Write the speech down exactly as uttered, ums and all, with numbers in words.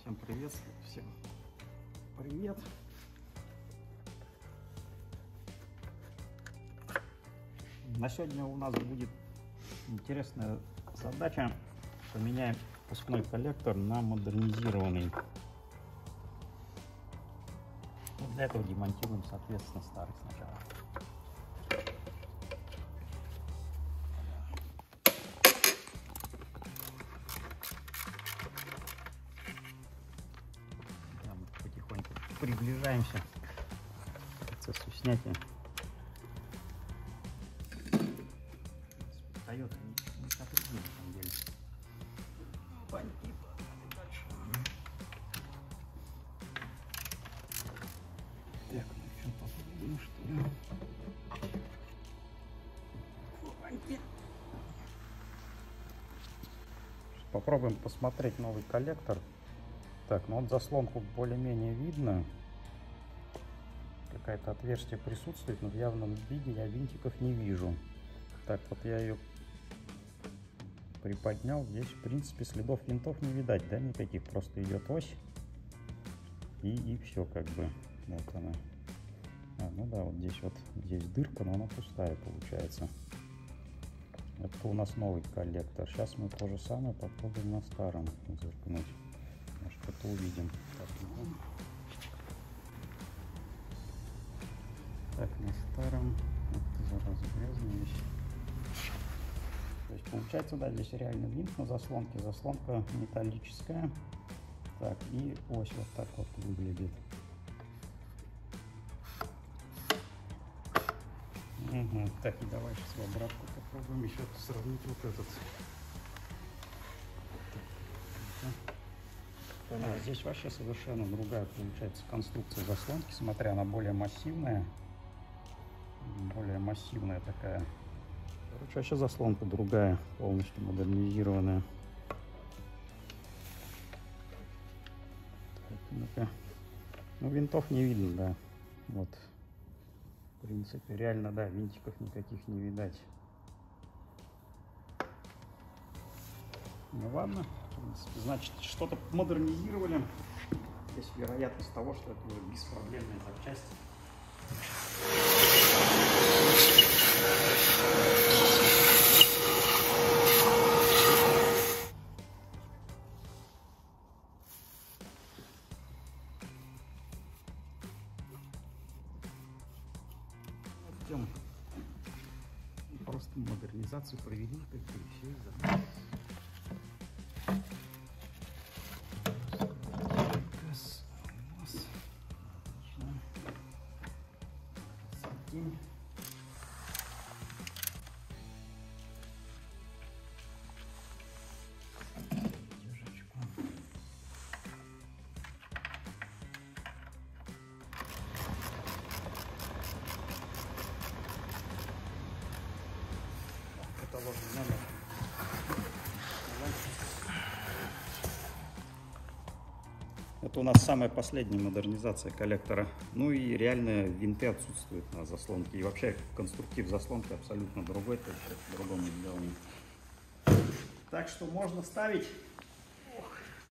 Всем приветствую, всем привет. На сегодня у нас будет интересная задача. Поменяем впускной коллектор на модернизированный. Вот для этого демонтируем, соответственно, старый сначала. Потихоньку приближаемся к процессу снятия. Toyota не, не сопряжены, на самом деле. Паньки. Дальше. Так, ну что, попробуем, что ли? Паньки. Попробуем посмотреть новый коллектор. Так, ну вот заслонку более-менее видно. Какое-то отверстие присутствует, но в явном виде я винтиков не вижу. Так, вот я ее приподнял. Здесь, в принципе, следов винтов не видать, да, никаких. Просто идет ось. И, и все, как бы. Вот она. А, ну да, вот здесь вот здесь дырка, но она пустая получается. Это у нас новый коллектор. Сейчас мы то же самое попробуем на старом зеркнуть. Может, что-то увидим. Так, ну. Так, на старом. Это зараза грязная вещь. То есть получается, да, здесь реально винт на заслонке. Заслонка металлическая. Так, и ось вот так вот выглядит. Угу. Так, и давай сейчас в обратку попробуем еще сравнить вот этот. А, здесь вообще совершенно другая получается конструкция заслонки, смотря она более массивная. Более массивная такая. Короче, вообще заслонка другая, полностью модернизированная. Так, ну-ка. Ну, винтов не видно, да. Вот. В принципе, реально, да, винтиков никаких не видать. Ну ладно, в принципе, значит, что-то модернизировали. Есть вероятность того, что это уже беспроблемная запчасть. Ждем. Просто модернизацию провели, как и все из-за. Каталожный номер. Это у нас самая последняя модернизация коллектора. Ну и реально винты отсутствуют на заслонке. И вообще конструктив заслонки абсолютно другой, то есть по-другому сделан. Так что можно ставить.